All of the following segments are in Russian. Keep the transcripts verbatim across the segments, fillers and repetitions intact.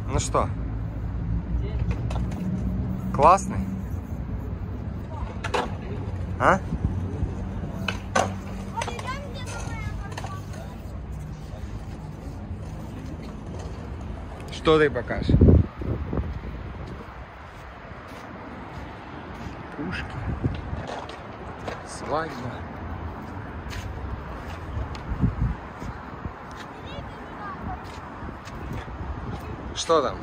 Ну что? Классный? А? Что ты покажешь? Пушки. Свадьба. Что там?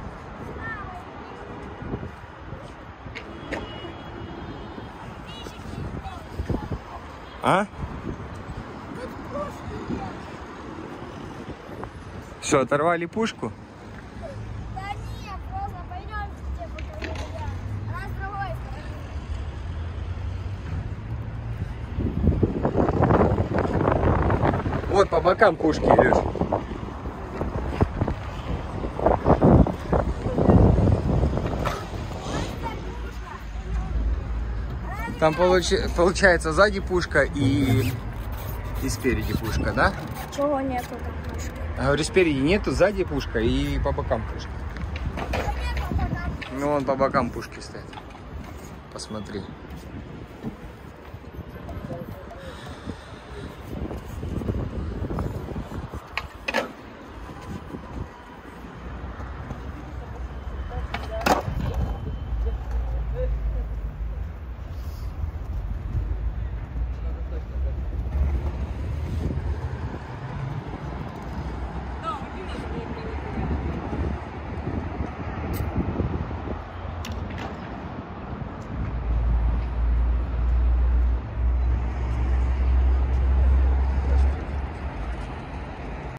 А? Что, оторвали пушку? Да нет, просто пойдемте, покажу. Она с другой стороны. Вот по бокам пушки, видишь? Там получи, получается сзади пушка и, и спереди пушка, да? Чего нету там пушки? Я говорю, спереди нету, сзади пушка и по бокам пушка. Ну, вон по бокам пушки стоят. Посмотри.